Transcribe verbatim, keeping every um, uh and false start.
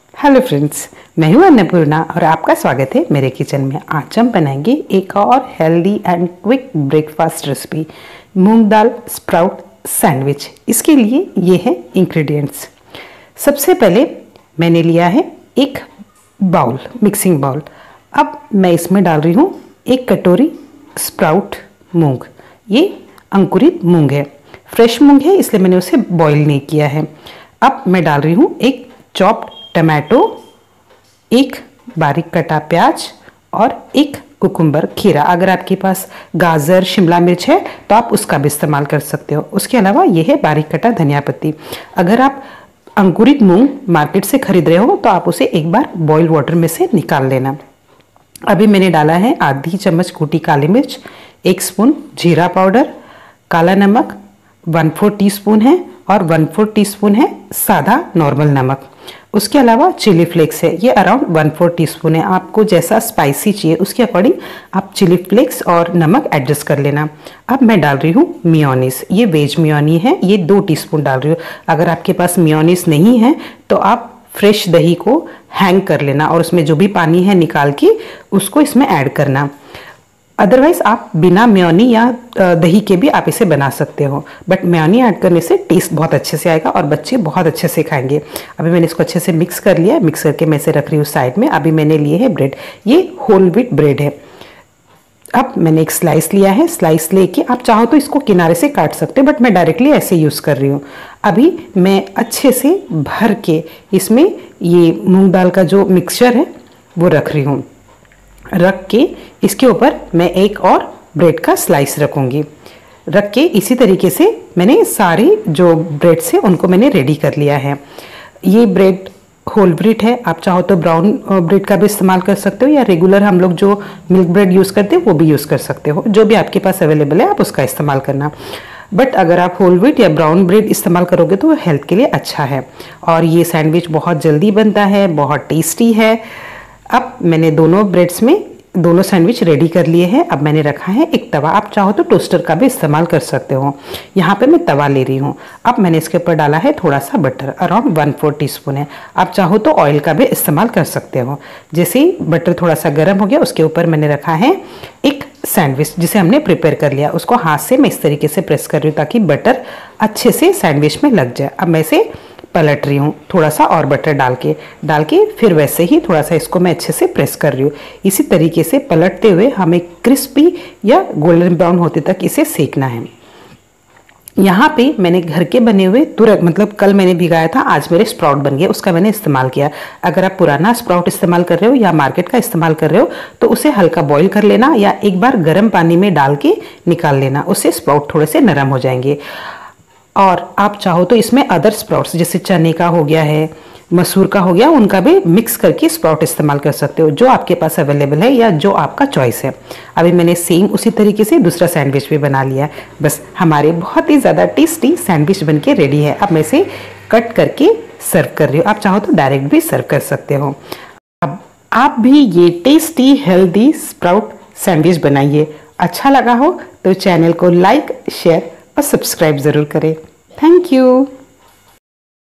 Hello friends, मैं हूं अन्नपूर्णा और आपका स्वागत है मेरे किचन में। आज हम बनाएंगे एक और healthy and quick breakfast recipe, मूंग दाल स्प्राउट सैंडविच। इसके लिए ये है इंग्रेडिएंट्स। सबसे पहले मैंने लिया है एक बाउल, मिक्सिंग बाउल। अब मैं इसमें डाल रही हूँ एक कटोरी स्प्राउट मूंग। ये अंकुरित मूंग है, फ्रेश मूंग है, इसलिए मैंने उसे बॉईल नहीं किया है। अब मैं डाल रही हूँ एक चॉप्ड टमाटो, एक बारीक कटा प्याज और एक कुकुम्बर खीरा। अगर आपके पास गाजर शिमला मिर्च है तो आप उसका भी इस्तेमाल कर सकते हो। उसके अलावा ये है बारीक कटा धनिया पत्ती। अगर आप अंकुरित मूंग मार्केट से खरीद रहे हो तो आप उसे एक बार बॉइल वाटर में से निकाल लेना। अभी मैंने डाला है आधी चम्मच कूटी काली मिर्च, एक स्पून जीरा पाउडर, काला नमक वन फोर टी स्पून है और वन फोर टी स्पून है सादा नॉर्मल नमक। उसके अलावा चिली फ्लेक्स है, ये around one four teaspoon है। आपको जैसा स्पाइसी चाहिए उसके अकॉर्डिंग आप चिली फ्लेक्स और नमक एडजस्ट कर लेना। अब मैं डाल रही हूँ मेयोनीज, ये वेज मेयोनी है, ये दो टीस्पून डाल रही हूँ। अगर आपके पास मेयोनीज नहीं है तो आप फ्रेश दही को हैंग कर लेना और उसमें जो भी पानी है निकाल के उसको इसमें ऐड करना। अदरवाइज आप बिना मेयोनी या दही के भी आप इसे बना सकते हो, बट मेयोनी ऐड करने से टेस्ट बहुत अच्छे से आएगा और बच्चे बहुत अच्छे से खाएंगे। अभी मैंने इसको अच्छे से मिक्स कर लिया है। मिक्स करके मैं इसे रख रही हूँ साइड में। अभी मैंने लिए है ब्रेड, ये होल व्हीट ब्रेड है। अब मैंने एक स्लाइस लिया है, स्लाइस लेके आप चाहो तो इसको किनारे से काट सकते हो, बट मैं डायरेक्टली ऐसे यूज़ कर रही हूँ। अभी मैं अच्छे से भर के इसमें ये मूँग दाल का जो मिक्सचर है वो रख रही हूँ। रख के इसके ऊपर मैं एक और ब्रेड का स्लाइस रखूँगी। रख के इसी तरीके से मैंने सारे जो ब्रेड्स हैं उनको मैंने रेडी कर लिया है। ये ब्रेड होल ब्रेड है, आप चाहो तो ब्राउन ब्रेड का भी इस्तेमाल कर सकते हो या रेगुलर हम लोग जो मिल्क ब्रेड यूज़ करते हैं वो भी यूज़ कर सकते हो। जो भी आपके पास अवेलेबल है आप उसका इस्तेमाल करना। बट अगर आप होल व्हीट या ब्राउन ब्रेड इस्तेमाल करोगे तो हेल्थ के लिए अच्छा है। और ये सैंडविच बहुत जल्दी बनता है, बहुत टेस्टी है। अब मैंने दोनों ब्रेड्स में दोनों सैंडविच रेडी कर लिए हैं। अब मैंने रखा है एक तवा, आप चाहो तो टोस्टर का भी इस्तेमाल कर सकते हो। यहाँ पे मैं तवा ले रही हूँ। अब मैंने इसके ऊपर डाला है थोड़ा सा butter, around one four teaspoon है। आप चाहो तो ऑयल का भी इस्तेमाल कर सकते हो। जैसे ही बटर थोड़ा सा गर्म हो गया उसके ऊपर मैंने रखा है एक सैंडविच जिसे हमने प्रिपेयर कर लिया। उसको हाथ से मैं इस तरीके से प्रेस कर रही हूँ ताकि बटर अच्छे से सैंडविच में लग जाए। अब मैं इसे पलट रही हूँ, थोड़ा सा और बटर डाल के डाल के फिर वैसे ही थोड़ा सा इसको मैं अच्छे से प्रेस कर रही हूँ। इसी तरीके से पलटते हुए हमें क्रिस्पी या गोल्डन ब्राउन होते तक इसे सेकना है। यहाँ पे मैंने घर के बने हुए तुरंत, मतलब कल मैंने भिगाया था, आज मेरे स्प्राउट बन गए, उसका मैंने इस्तेमाल किया। अगर आप पुराना स्प्राउट इस्तेमाल कर रहे हो या मार्केट का इस्तेमाल कर रहे हो तो उसे हल्का बॉईल कर लेना या एक बार गर्म पानी में डाल के निकाल लेना, उससे स्प्राउट थोड़े से नरम हो जाएंगे। और आप चाहो तो इसमें अदर स्प्राउट्स जैसे चने का हो गया है, मसूर का हो गया, उनका भी मिक्स करके स्प्राउट इस्तेमाल कर सकते हो, जो आपके पास अवेलेबल है या जो आपका चॉइस है। अभी मैंने सेम उसी तरीके से दूसरा सैंडविच भी बना लिया है। बस हमारे बहुत ही ज़्यादा टेस्टी सैंडविच बनके रेडी है। अब मैं इसे कट करके सर्व कर रही हूँ। आप चाहो तो डायरेक्ट भी सर्व कर सकते हो। अब आप भी ये टेस्टी हेल्दी स्प्राउट सैंडविच बनाइए। अच्छा लगा हो तो चैनल को लाइक शेयर और सब्सक्राइब ज़रूर करें। Thank you.